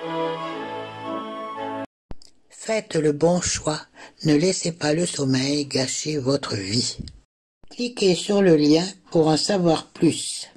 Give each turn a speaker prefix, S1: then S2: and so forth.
S1: Faites le bon choix, ne laissez pas le sommeil gâcher votre vie. Cliquez sur le lien pour en savoir plus.